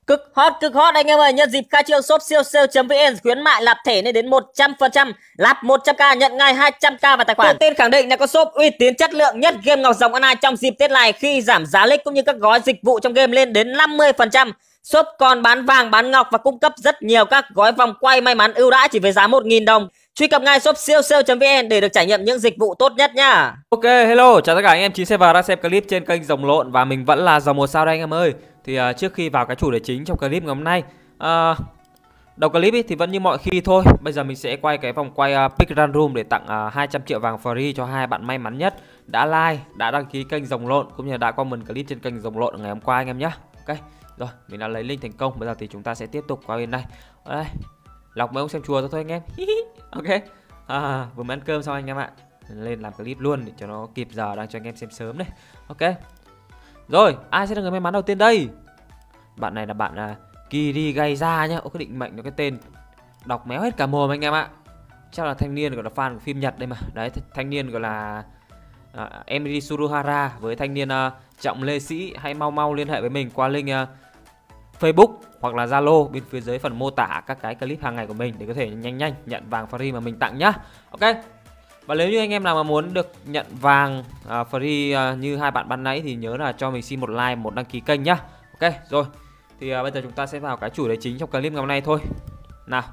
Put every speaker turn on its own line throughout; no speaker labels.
Cực hot anh em ơi, nhân dịp khai trương shop siêu sale.vn khuyến mại nạp thẻ lên đến 100%, nạp 100k nhận ngay 200k vào tài khoản. Tự tin khẳng định là có shop uy tín chất lượng nhất game Ngọc Rồng Online trong dịp Tết này khi giảm giá lít cũng như các gói dịch vụ trong game lên đến 50%. Shop còn bán vàng, bán ngọc và cung cấp rất nhiều các gói vòng quay may mắn ưu đãi chỉ với giá 1.000 đồng. Truy cập ngay shop siêu sale.vn để được trải nghiệm những dịch vụ tốt nhất nhá.
Ok, hello, chào tất cả anh em 9 và đang xem clip trên kênh Rồng Lộn và mình vẫn là Rồng 1 sao đây anh em ơi. Thì trước khi vào cái chủ đề chính trong clip ngày hôm nay, đầu clip thì vẫn như mọi khi thôi. Bây giờ mình sẽ quay cái vòng quay Pick Random để tặng 200 triệu vàng free cho hai bạn may mắn nhất đã like, đã đăng ký kênh Rồng Lộn cũng như đã comment clip trên kênh Rồng Lộn ngày hôm qua anh em nhé. Ok, rồi mình đã lấy link thành công. Bây giờ thì chúng ta sẽ tiếp tục qua bên này. Đây, lọc mấy ông xem chùa thôi anh em. Ok, vừa mới ăn cơm xong anh em ạ, lên làm clip luôn để cho nó kịp giờ, đang cho anh em xem sớm đấy. Ok, rồi ai sẽ là người may mắn đầu tiên đây? Bạn này là bạn Kiri gây ra nhá. Ô, cái định mệnh nó cái tên đọc méo hết cả mồm anh em ạ. Chắc là thanh niên gọi là fan của phim Nhật đây mà. Đấy, thanh niên gọi là Emiri Suruhara với thanh niên Trọng Lê Sĩ. Hãy mau liên hệ với mình qua link Facebook hoặc là Zalo bên phía dưới phần mô tả các cái clip hàng ngày của mình để có thể nhanh nhận vàng free mà mình tặng nhá. Ok. Và nếu như anh em nào mà muốn được nhận vàng free như hai bạn ban nãy thì nhớ là cho mình xin một like, một đăng ký kênh nhá. Ok, rồi. Thì bây giờ chúng ta sẽ vào cái chủ đề chính trong clip ngày hôm nay thôi. Nào.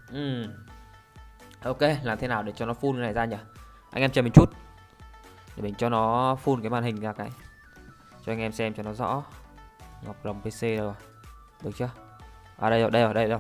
Ok, làm thế nào để cho nó full cái này ra nhỉ? Anh em chờ mình chút. Để mình cho nó full cái màn hình ra cái. Cho anh em xem cho nó rõ. Ngọc Rồng PC rồi. Được chưa? Đây rồi.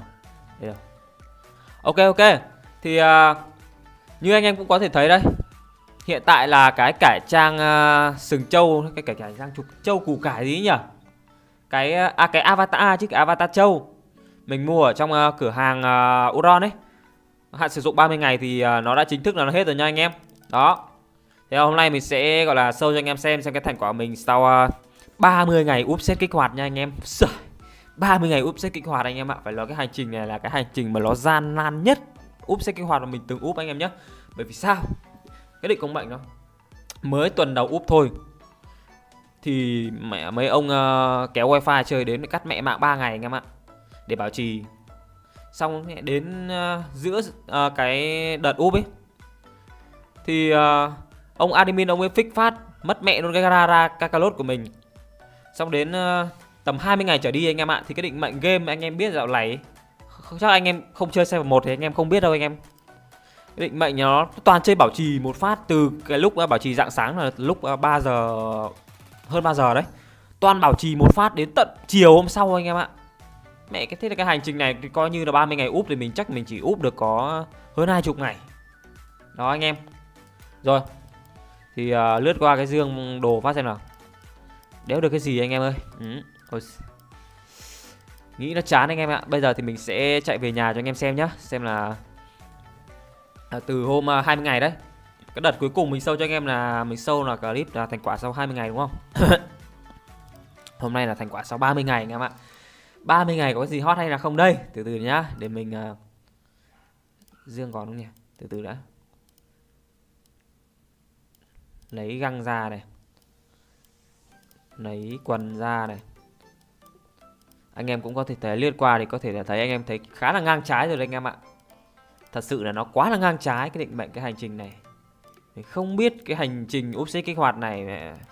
Ok. Thì như anh em cũng có thể thấy đây, hiện tại là cái cải trang sừng trâu, cái cải trang trục trâu củ cải gì nhỉ? Cái avatar chứ, cái avatar trâu mình mua ở trong cửa hàng Uron ấy, hạn sử dụng 30 ngày thì nó đã chính thức là nó hết rồi nha anh em. Đó. Thì hôm nay mình sẽ gọi là show cho anh em xem cái thành quả của mình sau 30 ngày úp set kích hoạt nha anh em. 30 ngày úp set kích hoạt anh em ạ. Phải nói cái hành trình này là cái hành trình mà nó gian nan nhất úp set kích hoạt mà mình từng úp anh em nhé. Bởi vì sao? Cái định công mệnh nó mới tuần đầu úp thôi thì mẹ mấy ông kéo wifi chơi đến cắt mẹ mạng 3 ngày anh em ạ, để bảo trì. Xong đến giữa cái đợt úp ấy thì ông admin ông ấy fix phát mất mẹ luôn cái gara Kakarot của mình. Xong đến tầm 20 ngày trở đi anh em ạ, thì cái định mệnh game anh em biết dạo này chắc anh em không chơi server 1 thì anh em không biết đâu anh em. Cái định mệnh nó toàn chơi bảo trì một phát từ cái lúc bảo trì rạng sáng là lúc 3 giờ, hơn 3 giờ đấy. Toàn bảo trì một phát đến tận chiều hôm sau anh em ạ. Mẹ cái thế là cái hành trình này thì coi như là 30 ngày úp thì mình chắc mình chỉ úp được có hơn 20 ngày. Đó anh em. Rồi. Thì lướt qua cái dương đồ phát xem nào. Đéo được cái gì anh em ơi. Nghĩ nó chán anh em ạ. Bây giờ thì mình sẽ chạy về nhà cho anh em xem nhá. Xem là từ hôm 20 ngày đấy. Cái đợt cuối cùng mình show cho anh em là mình show là clip là thành quả sau 20 ngày đúng không? Hôm nay là thành quả sau 30 ngày anh em ạ. 30 ngày có cái gì hot hay là không đây? Từ từ nhá. Để mình dương còn không nhỉ? Từ từ đã. Lấy găng ra này, lấy quần ra này. Anh em cũng có thể thấy lướt qua thì có thể là thấy anh em thấy khá là ngang trái rồi đấy anh em ạ. Thật sự là nó quá là ngang trái cái định mệnh cái hành trình này. Mình không biết cái hành trình úp set kích hoạt này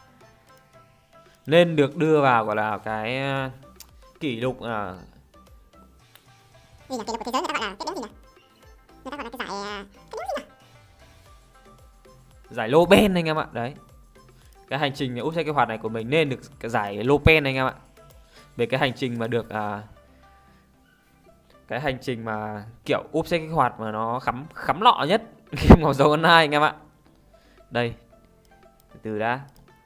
nên được đưa vào gọi là cái kỷ lục
gì là kỷ lục của thế giới, người ta gọi là cái đéo gì nhỉ? Người ta gọi là cái giải cái đéo gì nhỉ?
Giải Lopen anh em ạ. Đấy. Cái hành trình úp set kích hoạt này của mình nên được cái giải Lopen anh em ạ. Về cái hành trình mà được cái hành trình mà kiểu úp set kích hoạt mà nó khắm lọ nhất game Ngọc Rồng Online anh em ạ. Đây. Từ đã.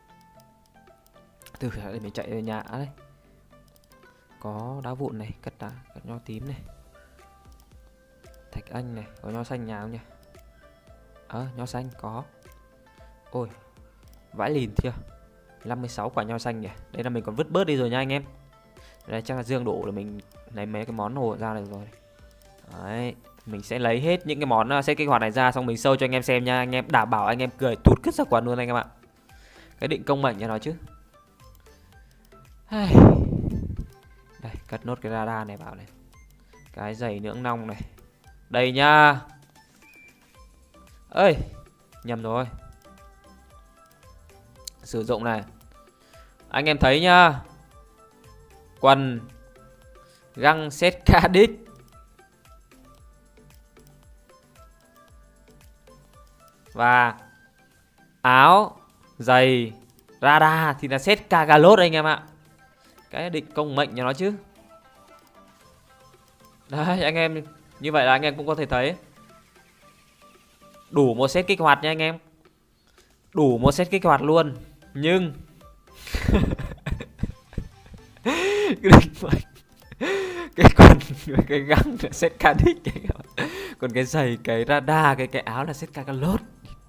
Từ để mình chạy về nhà đây. Có đá vụn này, cắt nho tím này. Thạch anh này, có nho xanh nhà không nhỉ? Nho xanh có. Ôi, vãi lìn chưa? 56 quả nho xanh nhỉ. Đây là mình còn vứt bớt đi rồi nha anh em. Đây chắc là dương đổ để mình lấy mấy cái món hồ ra này rồi. Đấy, mình sẽ lấy hết những cái món set kích hoạt này ra xong mình show cho anh em xem nha. Anh em đảm bảo anh em cười tụt cứt ra quần luôn anh em ạ. Cái định công mệnh cho nó chứ. Đây, Cất nốt cái radar này vào này. Cái giày nhưỡng nong này. Đây nhá. Ơi, nhầm rồi. Sử dụng này. Anh em thấy nhá. Quần găng set Cardiff. Và áo, giày, radar thì là set Kagalot anh em ạ. Cái định công mệnh cho nó chứ. Đấy anh em, như vậy là anh em cũng có thể thấy đủ một set kích hoạt nha anh em. Đủ một set kích hoạt luôn. Nhưng cái định mệnh, cái quần, cái găng là set Cardiff. Còn cái giày, cái radar, cái áo là set Kagalot.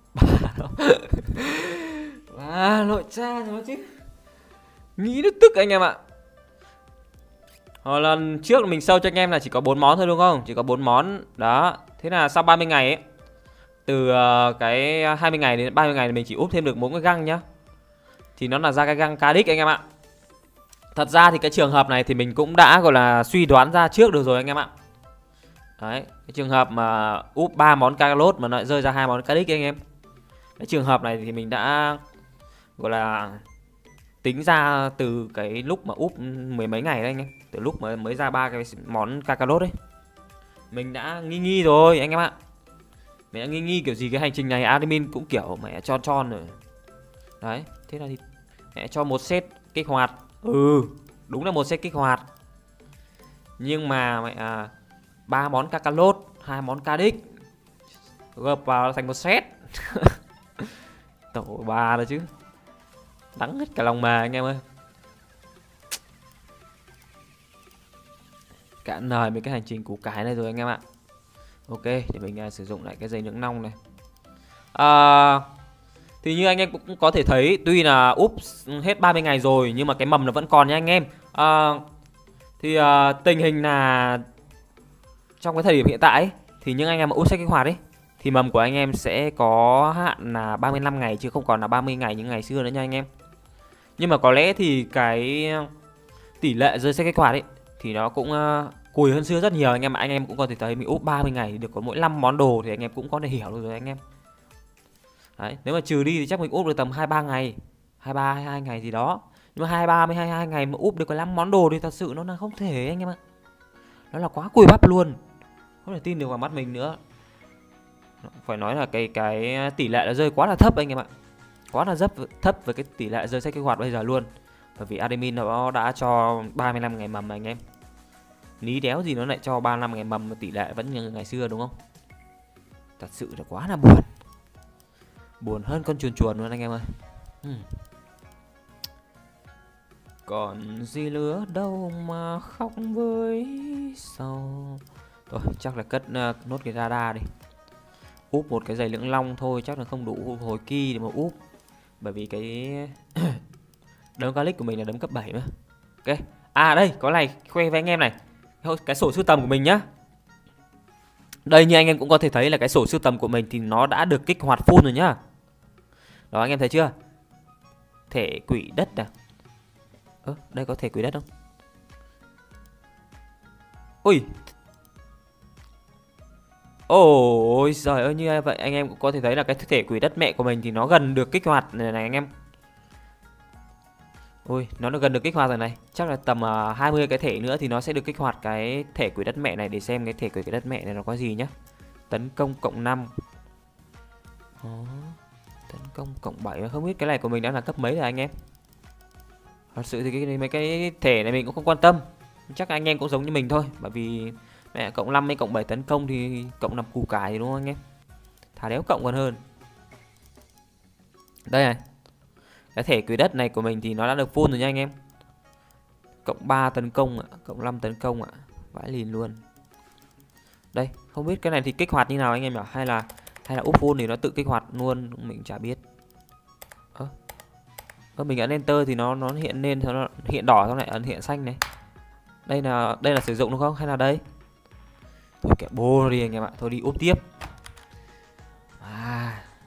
À, nội cha nó chứ. Nghĩ nó tức anh em ạ. Hồi lần trước mình sâu cho anh em là chỉ có 4 món thôi đúng không? Chỉ có 4 món. Đó. Thế là sau 30 ngày ấy, từ cái 20 ngày đến 30 ngày thì mình chỉ úp thêm được 4 cái găng nhá. Thì nó là ra cái găng Cardiff anh em ạ. Thật ra thì cái trường hợp này thì mình cũng đã gọi là suy đoán ra trước được rồi anh em ạ. Đấy, cái trường hợp mà úp 3 món Kagalot mà lại rơi ra 2 món Cardiff anh em. Cái trường hợp này thì mình đã gọi là tính ra từ cái lúc mà úp mười mấy ngày đấy anh em. Từ lúc mà mới ra 3 cái món Kagalot ấy. Mình đã nghi rồi anh em ạ. Mình đã nghi kiểu gì cái hành trình này admin cũng kiểu mẹ tròn rồi. Đấy, thế là thì mẹ cho một set kích hoạt. Ừ, đúng là một set kích hoạt. Nhưng mà mẹ 3 món Kagalot, 2 món Cardiff gộp vào thành một set. Tổ 3 đó chứ. Đắng hết cả lòng mà anh em ơi. Cạn lời mấy cái hành trình củ cải này rồi anh em ạ. Ok, để mình sử dụng lại cái giày nhưỡng nong này. Thì như anh em cũng có thể thấy, tuy là úp hết 30 ngày rồi nhưng mà cái mầm nó vẫn còn nha anh em. Tình hình là trong cái thời điểm hiện tại ấy, thì những anh em mà úp set kích hoạt ấy thì mầm của anh em sẽ có hạn là 35 ngày chứ không còn là 30 ngày như ngày xưa nữa nha anh em. Nhưng mà có lẽ thì cái tỷ lệ rơi set kích hoạt ấy thì nó cũng cùi hơn xưa rất nhiều anh em. Anh em cũng có thể thấy mình úp 30 ngày thì được có mỗi 5 món đồ thì anh em cũng có thể hiểu được rồi anh em. Đấy, nếu mà trừ đi thì chắc mình úp được tầm 23 ngày, 23 22 ngày gì đó. Nhưng mà 23 22 ngày mà úp được có 5 món đồ thì thật sự nó là không thể anh em ạ. Nó là quá cùi bắp luôn. Không thể tin được vào mắt mình nữa. Phải nói là cái tỷ lệ nó rơi quá là thấp anh em ạ. Quá là thấp với cái tỷ lệ rơi set kích hoạt bây giờ luôn. Bởi vì admin nó đã cho 35 ngày mầm anh em. Ní đéo gì nó lại cho 35 ngày mầm mà tỷ lệ vẫn như ngày xưa đúng không? Thật sự là quá là buồn. Buồn hơn con chuồn chuồn luôn anh em ơi. Còn gì nữa đâu mà khóc với sầu. Rồi chắc là cất nốt cái radar đi. Úp một cái giày lưỡng long thôi chắc là không đủ hồi kỳ để mà úp. Bởi vì cái đấm Garlic của mình là đấm cấp 7 mà. Ok. À đây, có này khoe với anh em này. Cái sổ sưu tầm của mình nhá. Đây như anh em cũng có thể thấy là cái sổ sưu tầm của mình thì nó đã được kích hoạt full rồi nhá. Đó anh em thấy chưa? Thể quỷ đất à? Đây có thể quỷ đất không? Ui. Ôi giời ơi, như vậy anh em cũng có thể thấy là cái thể quỷ đất mẹ của mình thì nó gần được kích hoạt này anh em. Ui, nó gần được kích hoạt rồi này. Chắc là tầm 20 cái thể nữa thì nó sẽ được kích hoạt cái thể quỷ đất mẹ này. Để xem cái thể quỷ đất mẹ này nó có gì nhá. Tấn công cộng 5. Tấn công cộng 7. Không biết cái này của mình đã là cấp mấy rồi anh em. Thật sự thì mấy cái thể này mình cũng không quan tâm. Chắc anh em cũng giống như mình thôi. Bởi vì mẹ cộng 5 hay cộng 7 tấn công thì cộng 5 củ cải thì đúng không anh em? Thả đéo cộng còn hơn. Đây này. Cái thể quỷ đất này của mình thì nó đã được full rồi nha anh em. Cộng 3 tấn công ạ, cộng 5 tấn công ạ. Vãi lìn luôn. Đây, không biết cái này thì kích hoạt như nào anh em nhỉ? Hay là úp full thì nó tự kích hoạt luôn, mình chả biết. Mình ấn enter thì nó hiện lên, nó hiện đỏ xong lại ấn hiện xanh này. Đây là sử dụng đúng không? Hay là đây? Thôi kệ bô đi anh em ạ, thôi đi úp tiếp.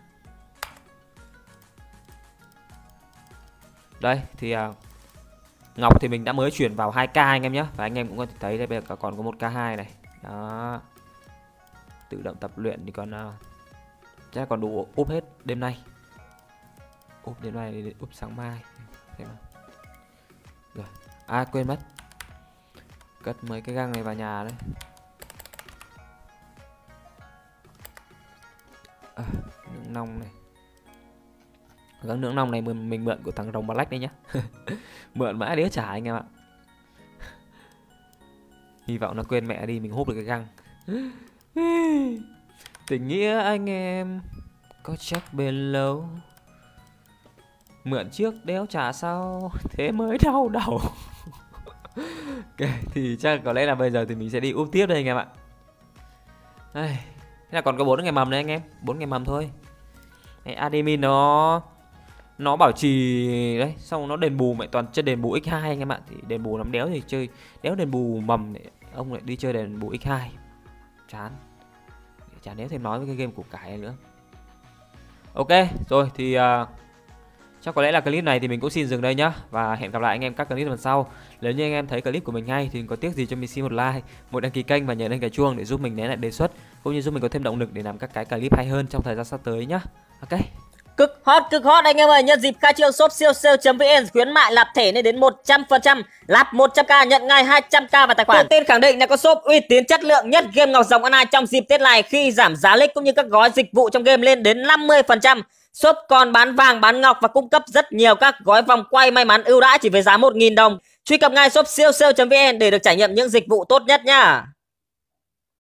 Đây thì Ngọc thì mình đã mới chuyển vào 2k anh em nhé. Và anh em cũng có thể thấy đây, bây giờ còn có một k2 này. Đó. Tự động tập luyện thì còn chắc còn đủ úp hết đêm nay. Úp đêm nay thì úp sáng mai. Rồi. À quên mất. Cất mấy cái găng này vào nhà đấy. Nướng nong này. Găng nướng nong này mình mượn của thằng rồng Black đấy nhá. Mượn mãi đĩa trả anh em ạ. Hy vọng nó quên mẹ đi mình húp được cái găng. Tình nghĩa anh em có chắc bền lâu. Mượn trước đéo trả sau, thế mới đau đầu. Ok, thì chắc có lẽ là bây giờ thì mình sẽ đi úp tiếp đây anh em ạ. Đây, thế là còn có 4 ngày mầm đấy anh em, 4 ngày mầm thôi. Đấy, admin nó bảo trì đấy, xong nó đền bù mẹ toàn chơi đền bù x2 anh em ạ. Thì đền bù lắm đéo thì chơi đéo đền bù mầm để ông lại đi chơi đền bù x2. Chán đéo thêm nói với cái game củ cải này nữa. Ok, rồi thì chắc có lẽ là clip này thì mình cũng xin dừng đây nhá. Và hẹn gặp lại anh em các clip lần sau. Nếu như anh em thấy clip của mình hay thì có tiếc gì cho mình xin một like, một đăng ký kênh và nhớ lên cái chuông để giúp mình né lại đề xuất, cũng như giúp mình có thêm động lực để làm các cái clip hay hơn trong thời gian sắp tới nhá. Ok.
Cực hot anh em ơi, nhân dịp khai trương shop siêu sale.vn khuyến mại nạp thẻ lên đến 100%, nạp 100k nhận ngay 200k vào tài khoản. Tự tin khẳng định là có shop uy tín chất lượng nhất game Ngọc Rồng Online trong dịp Tết này khi giảm giá lít cũng như các gói dịch vụ trong game lên đến 50%. Shop còn bán vàng, bán ngọc và cung cấp rất nhiều các gói vòng quay may mắn ưu đãi chỉ với giá 1.000 đồng. Truy cập ngay shop siêu sale.vn để được trải nghiệm những dịch vụ tốt nhất nhá.